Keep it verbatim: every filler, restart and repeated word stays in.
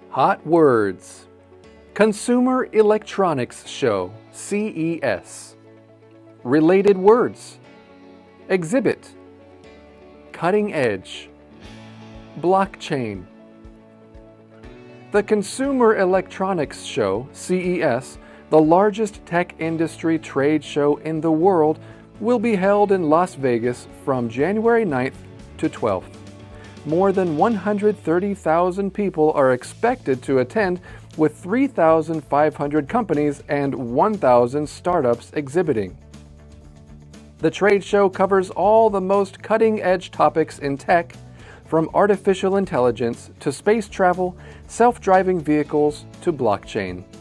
Hot words. Consumer Electronics Show, C E S. Related words. Exhibit. Cutting edge. Blockchain. The Consumer Electronics Show, C E S, the largest tech industry trade show in the world, will be held in Las Vegas from January ninth to twelfth. More than one hundred thirty thousand people are expected to attend, with three thousand five hundred companies and one thousand startups exhibiting. The trade show covers all the most cutting-edge topics in tech, from artificial intelligence to space travel, self-driving vehicles to blockchain.